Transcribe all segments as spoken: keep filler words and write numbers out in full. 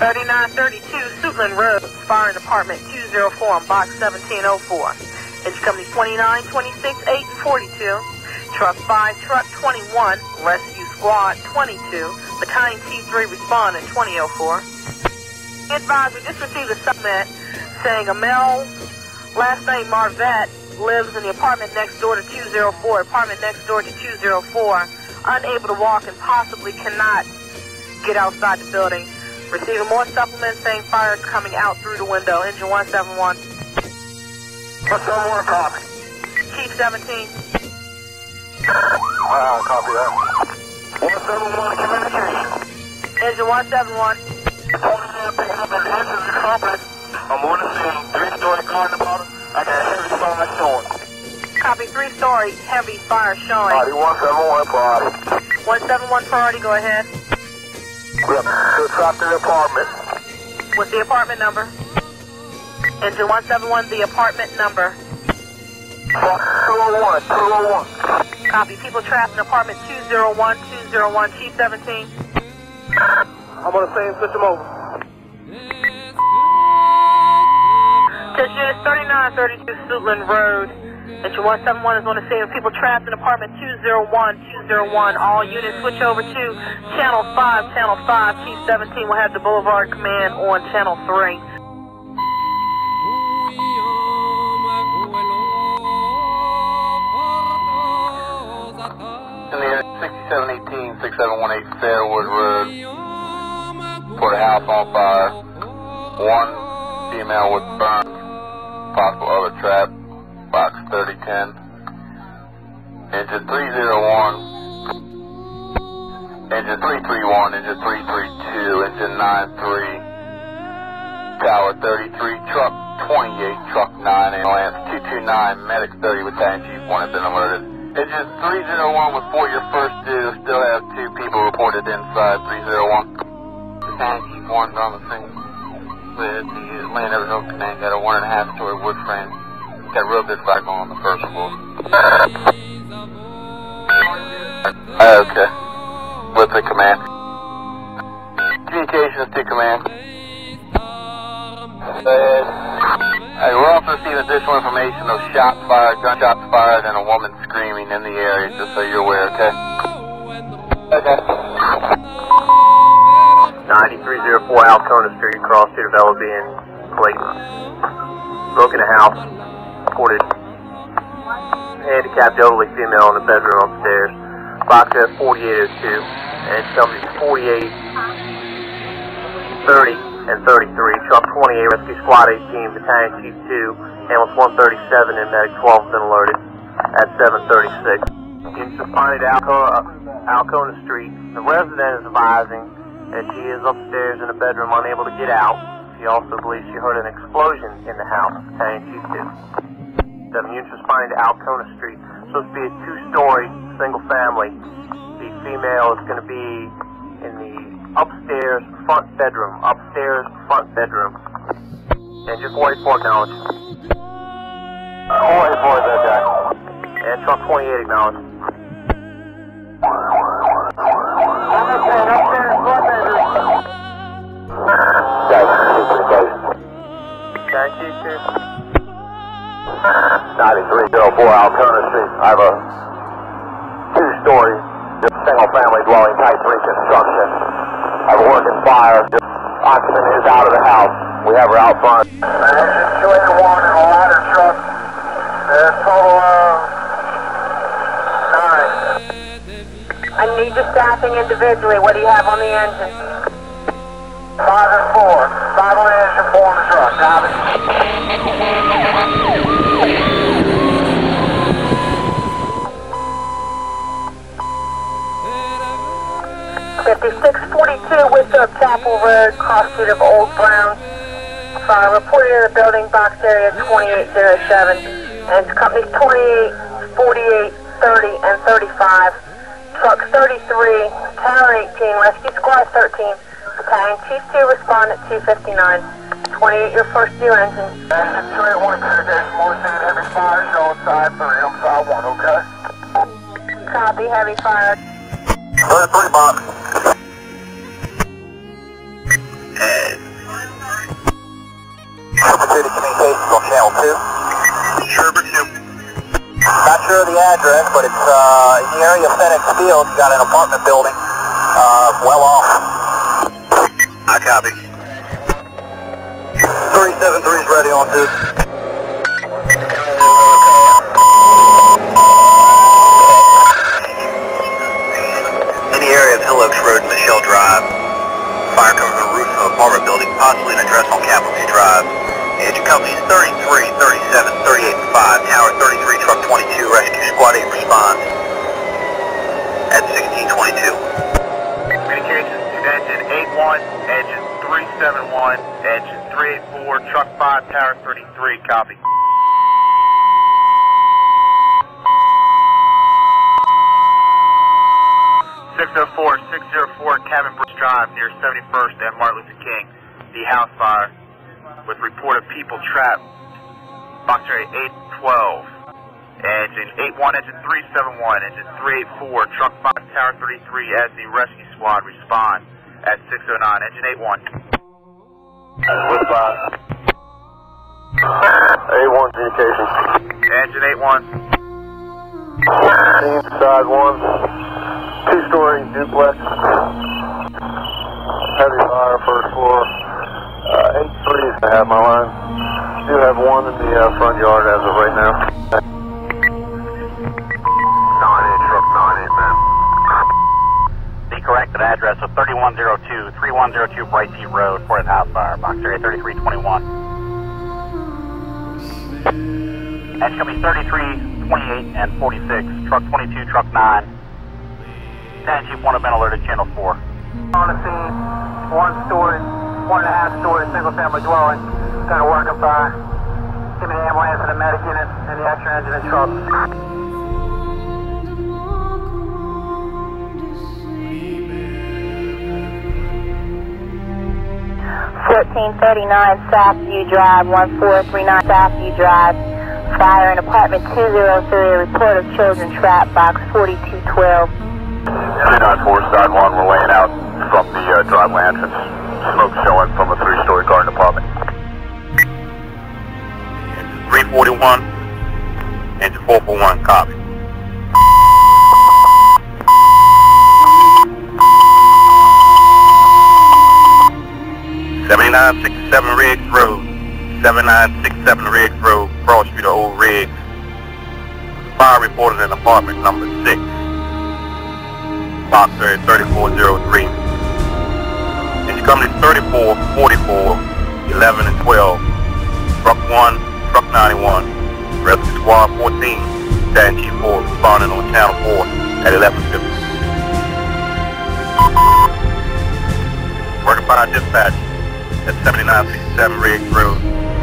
thirty-nine thirty-two Suitland Road, Fire Department two oh four on box seventeen oh four. Engine company twenty-nine, twenty-six, eight, and forty-two. Truck five, truck twenty-one, rescue squad twenty-two, battalion T three respond at twenty oh four. Be advised, we just received a supplement saying a male, last name Marvette, lives in the apartment next door to two oh four, apartment next door to two oh four, unable to walk and possibly cannot get outside the building. Receiving more supplements saying fire is coming out through the window. Engine one seven one. one seven one, copy. Chief seventeen. Wow, copy that. one seven one, communication. Engine one seven one. twenty-nine picking up an engine in complex. I'm on the scene, three-story car in the bottom. I got a heavy fire showing. Copy, three-story heavy fire showing. Party one seven one, party. one seven one priority, go ahead. Yep, still trapped in the apartment. What's the apartment number? Engine one seven one, the apartment number. two oh one, two oh one. Copy, people trapped in apartment two oh one, two oh one, Chief seventeen. I'm on the same system over. Attention units thirty-nine thirty-two Suitland Road. Engine one seven one is on the scene of people trapped in apartment two oh one, two oh one. All units switch over to channel five, channel five. Chief seventeen will have the Boulevard Command on channel three. In the area sixty-seven eighteen, six seven one eight Fairwood Road, put a house on fire. One female with burns, possible other trap, box thirty ten. Engine three oh one, engine three three one, engine three three two, engine nine three, tower thirty-three, truck twenty-eight, truck nine, ambulance two two nine, medic thirty, battalion chief one has been alerted. Engine three oh one was for your first due, still have two people reported inside three oh one. Battalion chief one on the scene with the Atlanta Arizona Command, got a one and a half story wood frame. Got real good fire going on the first floor. Okay. With the command. Communications to command. Hey, we're also receiving additional information of shots fired, gunshots fired, and a woman screaming in the area, just so you're aware, okay? Okay. ninety-three oh four Alcona Street, across to develop in Clayton. Broke in a house. Reported handicapped elderly female in the bedroom upstairs. Box F forty-eight oh two and companies forty-eight, thirty, and thirty-three. Truck twenty-eight, rescue squad eighteen, battalion chief two, ambulance one thirty-seven, and medic twelve have been alerted at seven thirty-six. Units responded to Alcona, Alcona Street. The resident is advising that she is upstairs in the bedroom, unable to get out. She also believes she heard an explosion in the house, battalion chief two. Seven units responding to Alcona Street. Supposed to be a two-story, single family. The female is going to be in the upstairs front bedroom. Upstairs front bedroom. And just wait for acknowledge. Wait for that guy. And truck twenty-eight acknowledge. Understand, upstairs front bedroom. Battalion chief two. ninety-three oh four Alcona Street. I have a two-story, single family dwelling, type three construction. I have a working fire. Occupant is out of the house. We have her out front. Engine two eighty-one and a ladder truck. There's a total of nine. I need your staffing individually. What do you have on the engine? Five and four. Five on the engine, four on the truck. Got it. fifty-six forty-two Winthrop Chapel Road, cross street of Old Brown. Fire reported in the building, box area twenty-eight oh seven. And it's companies twenty-eight, forty-eight, thirty, and thirty-five. Truck thirty-three, tower eighteen, rescue squad thirteen. Battalion chief two, respondent two fifty-nine. twenty-eight, your first due engine. Engine two eighty-one, communication, Morrison, heavy fire, show side three, I'm side one, okay? Copy, heavy fire. thirty-three box. And address, but it's uh, in the area of FedEx Field. You got an apartment building, uh, well off. I copy. three seven three is ready on two. In the area of Hill Oaks Road and Michelle Drive. Fire comes from the roof of an apartment building, possibly an address on Capitol View Drive. Engine companies thirty-three, thirty-seven, thirty-eight, and five. Tower thirty-three, truck twenty-two, rescue squad eight responds at sixteen twenty-two. Communications to engine eight one, engine three seven one, engine three eight four, truck five, tower thirty-three, copy. six oh four, six oh four, Cabin Bridge Drive near seventy-first and Martin Luther King. The house fire with report of people trapped. Box area eight twelve. Engine eight one, engine three seven one, engine three eight four, truck five, tower thirty-three as the rescue squad respond at six oh nine. Engine eight one. With five. eight one communications. Engine eight one. Team side one. Two-story duplex. Heavy fire, first floor. Uh, eight three is to have my line. Do have one in the uh, front yard as of right now. nine eight, truck nine eight, man. The corrected address of thirty-one oh two, thirty-one oh two Bright Sea Road, Portland House Fire, box area thirty-three twenty-one. Engine company thirty-three, twenty-eight, and forty-six, truck twenty-two, truck nine. Ten Chief one have been alerted, channel four. On the scene, one story, one and a half story, single family dwelling, kind of working fire. Give me the ambulance and the medic unit and the extra engine and truck. fourteen thirty-nine Southview Drive, one four three nine Southview Drive. Fire in apartment two oh three, report of children trapped, box forty-two twelve. three nine four side one, we're laying out from the uh, driveway entrance. Smoke showing from a three-story garden apartment. three forty-one, engine four four one, copy. seventy-nine sixty-seven Riggs Road, seventy-nine sixty-seven Riggs Road, Cross Street of Old Riggs. Fire reported in apartment number six, box area thirty-four oh three. Engine companies thirty-four, forty-four, eleven, and twelve. Truck one, truck ninety-one, rescue squad fourteen, Dan Chief four responding on channel four at eleven fifty. Working by dispatch at seventy-nine sixty-seven Riggs Road.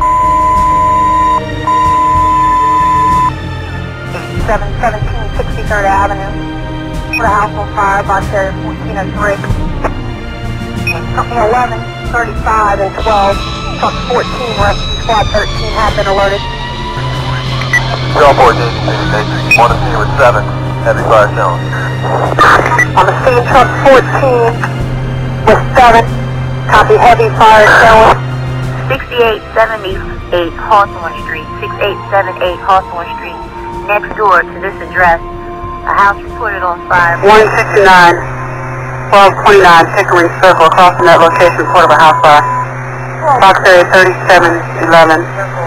seven seventeen sixty-third Avenue. The house on fire, box area fourteen oh three. Company eleven, thirty-five, and twelve. Truck fourteen, rescue squad thirteen have been alerted. twelve fourteen, one to scene with seven, heavy fire shown. On the scene, truck fourteen with seven. Copy, heavy fire showing. sixty-eight seventy-eight Hawthorne Street, sixty-eight seventy-eight Hawthorne Street. Next door to this address, a house reported on fire. one sixty-nine, twelve twenty-nine Pickering Circle, crossing that location, report of a house fire. Box area thirty-seven eleven.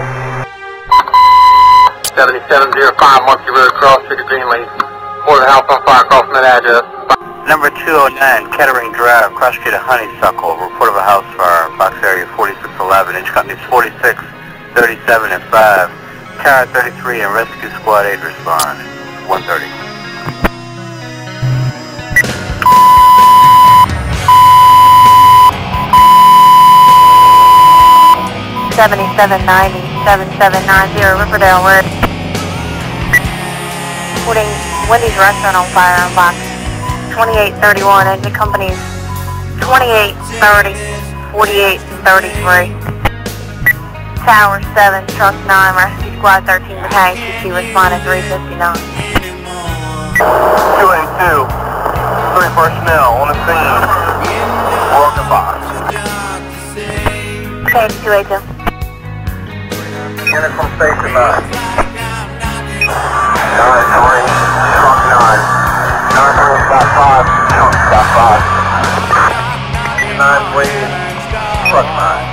seventy-seven oh five Monkey Road, Cross Street of Greenleaf. Report of house on fire, crossing that address. Number two oh nine, Kettering Drive, Cross Street of Honeysuckle, report of a house fire, box area forty-six eleven, engine companies forty-six, thirty-seven, and five. Tower thirty-three and rescue squad eight respond, one thirty. seventy-seven ninety, seventy-seven ninety Riverdale Road. Putting Wendy's restaurant on fire on box twenty-eight thirty-one, engine companies twenty-eight thirty, forty-eight thirty-three. Tower seven, truck nine, rescue squad thirteen, battalion T T responded three fifty-nine. two eighty-two, three personnel on the scene. Welcome by. Okay, two eighty-two. Unit from station nine. nine three, truck nine. nine three, stop five, truck stop five. nine three, truck nine.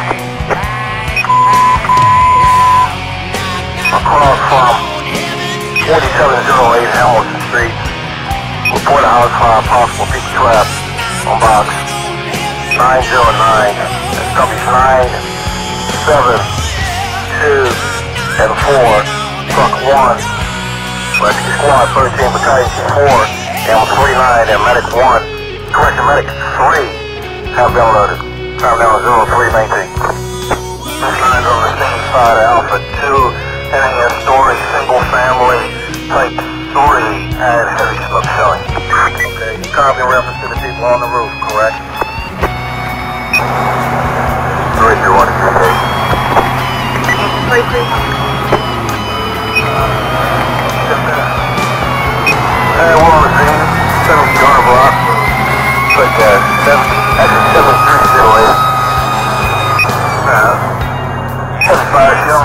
Across from forty-seven oh eight Hamilton Street. Report a house fire, possible people trapped on box nine oh nine. It's companies nine, seven, two, and four. Truck one. Rescue squad thirteen, battalion four, ambulance forty-nine, and medic one. Correction, medic three have been loaded. Time down zero three, maintain. This line's on the same side of Alpha two. Heading a story, single family, type three, and heavy smoke showing. Okay, copy reference to the people on the roof, correct? three two one, okay. three three. And we're on the scene, seven corner block. Click uh, seven, exit seven three zero eight. Uh, seven fire shell.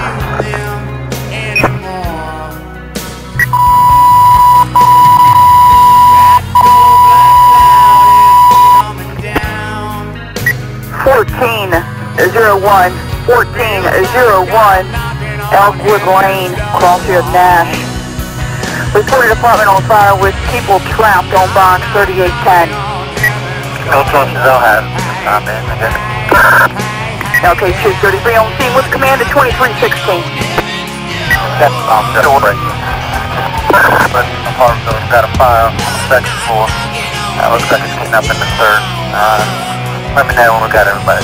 fourteen zero one, fourteen zero one, Elkwood Lane, Crossfield, Nash. Reported apartment on fire with people trapped on box thirty-eight ten. No trusses I'll have. Stop in, I guess. Okay, two thirty-three on scene with command at twenty-three sixteen. That's off the door. But apartment building's got a fire on the second floor. Uh, looks like it's getting up in the third. Uh, Let me know when we got everybody.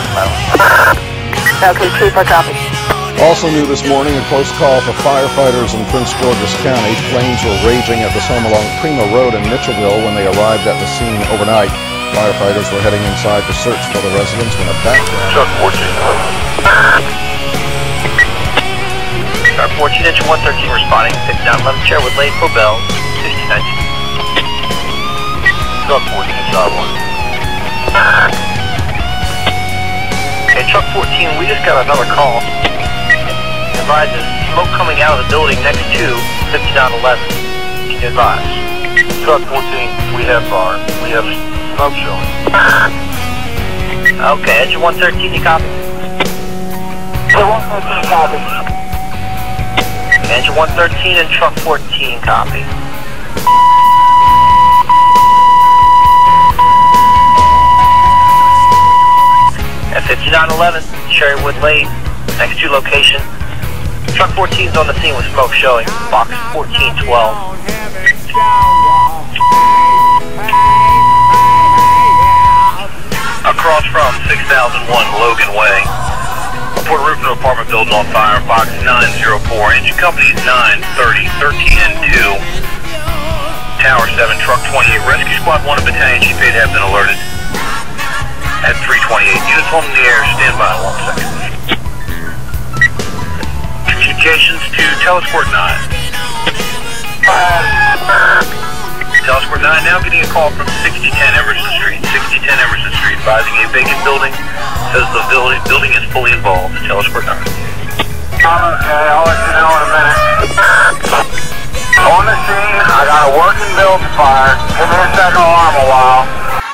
Okay, Chief, I copy. Also new this morning, a close call for firefighters in Prince George's County. Flames were raging at this home along Prima Road in Mitchellville when they arrived at the scene overnight. Firefighters were heading inside to search for the residents when a background... Truck fourteen. Truck fourteen, engine one thirteen responding. fifty-nine eleven chair with lane for bell. sixty nineteen. Truck fourteen, shot one. Okay, truck fourteen, we just got another call. Advises smoke coming out of the building next to fifty-nine eleven. Can you advise? Truck fourteen, we have fire. We have smoke showing. Okay, engine one thirteen, you copy? one thirteen, copy. Engine one thirteen and truck fourteen, copy. At fifty-nine eleven, Cherrywood Lane, next to location. Truck fourteen's on the scene with smoke showing, box fourteen twelve. Across from six thousand one Logan Way. Report roof of apartment building on fire, box nine oh four. Engine company is nine thirty, thirteen and two. Tower seven, truck twenty-eight, rescue squad one and battalion chief eight have been alerted. At three twenty-eight, units holding the air, stand by one second. Communications to Telescourt nine. Telescourt nine now getting a call from sixty ten Emerson Street. sixty ten Emerson Street, advising a vacant building. Says the building, building is fully involved. Telescourt nine. Okay, I'll let you know in a minute. On the scene, I got a working building fire. Give me a second alarm a while.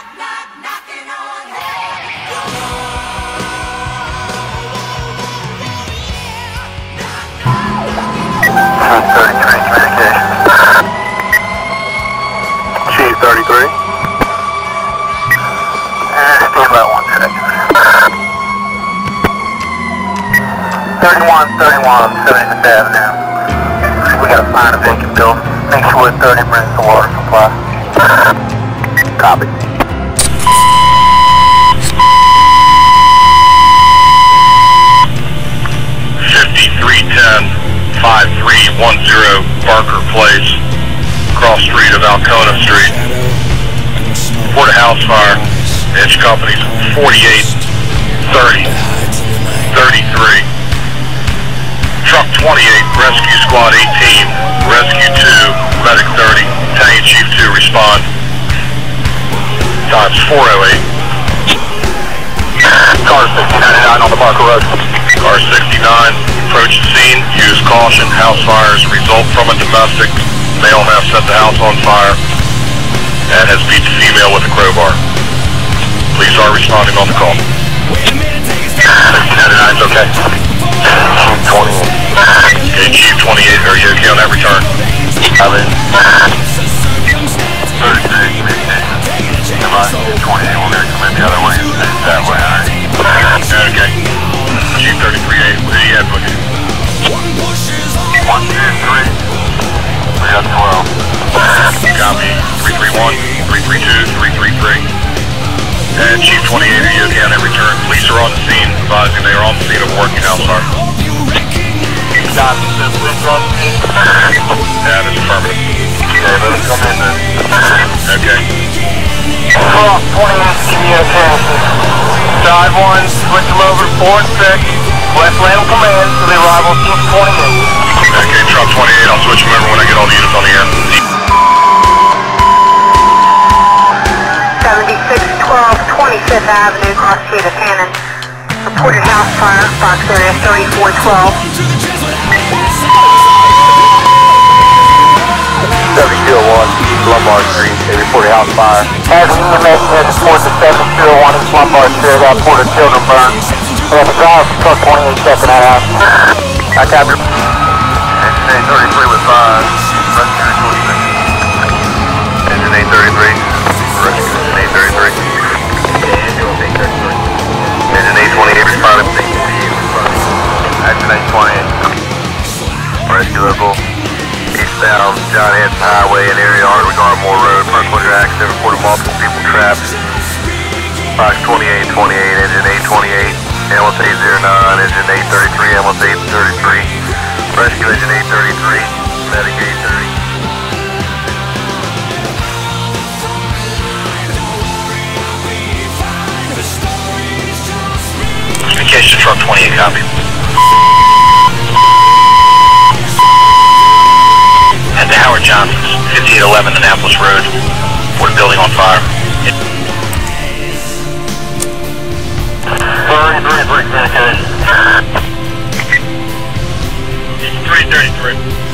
thirty-three communication. Chief thirty-three. Uh, stand by one second. thirty-one, thirty-one, seventieth Avenue. We gotta find a vacant building. Make sure thirty brings the water supply. Copy. fifty-three ten, five three one zero Barker Place, cross street of Alcona Street. Report a house fire. Edge companies forty-eight, thirty, thirty-three. Truck twenty-eight, rescue squad eighteen, rescue two, medic thirty, battalion chief two respond. Times four oh eight. Car sixty-nine on the Barker Road. Car sixty-nine. approach the scene. Use caution. House fires result from a domestic. Male has set the house on fire and has beat the female with a crowbar. Police are responding on the call. sixteen ninety-nine is okay. Chief twenty-eight. Okay, Chief twenty-eight, are you okay on that return? I'm in. thirty-six, communication. Come on, Chief twenty-eight, we're going to come in the other way and stay that way, alright? Okay. Chief thirty-three eight, where do you have with you? one two three. We got twelve. Copy. three three one, three three two, three three three. And Chief twenty-eight, are you okay on that return? Police are on the scene, advising they are on the scene of a working house fire. Copy. Police are on the scene. That is affirmative. Okay, let us come in then. Okay. twelve twenty-eight communication. Side one, switch them over to four and six. West Land command to the arrival of Chief twenty-eight. Okay, truck twenty-eight, I'll switch them over when I get all the units on the air. seventy-six twelve twenty-fifth Avenue, cross street of Cannon. Reported house fire, box area thirty-four twelve. seventy-two oh one, Lombard Street, they reported house fire. As the E M S has reported the seventy-two oh one East Lombard Street, got reported children burned. We have a driver for truck twenty-eight checking that out. I copy. Engine eight thirty-three with five, rescue twenty-six. Engine eight thirty-three, rescue engine eight thirty-three. Engine eight twenty-eight responded. Engine eight twenty-eight. Rescue local. Eastbound John Hanson Highway and area Artery Garmore Road. First one accident, reported multiple people trapped. Box twenty-eight twenty-eight, engine eight twenty-eight, ambulance eight oh nine, engine eight thirty-three, ambulance eight thirty-three, rescue engine eight thirty-three, medic eight thirty. Communication truck twenty-eight, copy. At the Howard Johnson's, fifty-eight eleven Annapolis Road, for the building on fire. thirty-three, three communication. three thirty-three.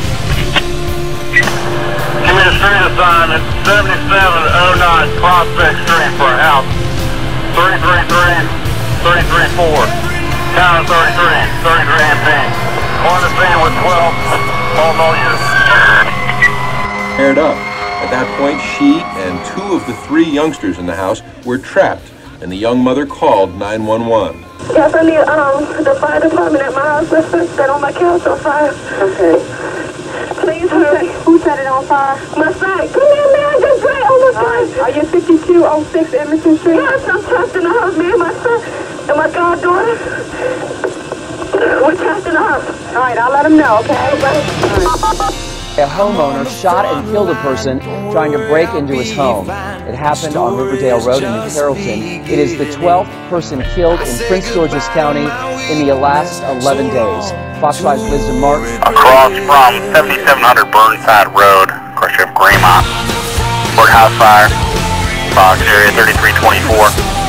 Give me the street assignment, seventy-seven oh nine Prospect Street for a house. three three three, three three four. Tower thirty-three, thirty-three M P. On the scene with twelve, all no units. Paired up. At that point, she and two of the three youngsters in the house were trapped, and the young mother called nine one one. Yes, I need um, the fire department at my house. Let's put that on my couch on fire. Okay. Please hurry. Who set it on fire? My son. Come here, man. Just right. Oh, my God. Are you fifty-two oh six Emerson Street? Yes, I'm trapped in the house. Me and my son and my goddaughter. We're trapped in the house. All right, I'll let them know, okay? Right. A homeowner shot and killed a person trying to break into his home. It happened on Riverdale Road in New Carrollton. It is the twelfth person killed in Prince George's County in the last eleven days. Fox five's Wisdom Mark. Across from seventy-seven hundred Burnside Road, across from Graymont. Courthouse fire, Fox area thirty-three twenty-four.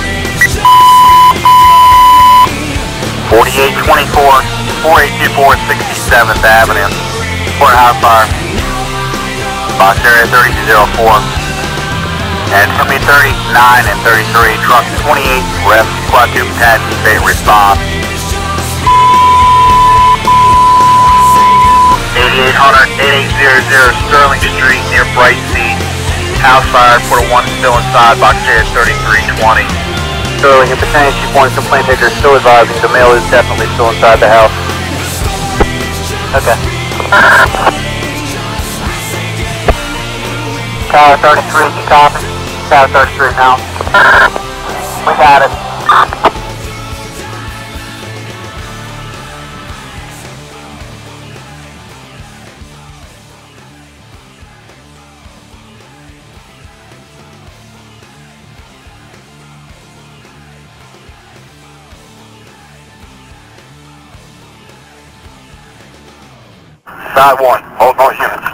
forty-eight twenty-four, forty-eight twenty-four, sixty-seventh Avenue. Courthouse fire, Fox area thirty-two oh four, and Hemi thirty-nine and thirty-three, truck twenty-eight, Rescue Squad two, Battalion State response. eighty-eight hundred, eighty-eight hundred Sterling Street near Bright Seat. House fire, quarter one still inside, Box area thirty-three twenty. Sterling, if the Battalion Chief one complaint taker is still advising, the male is definitely still inside the house. Okay. Tower thirty-three, you copy? Tower thirty-three now. We got it. Side one, hold on units.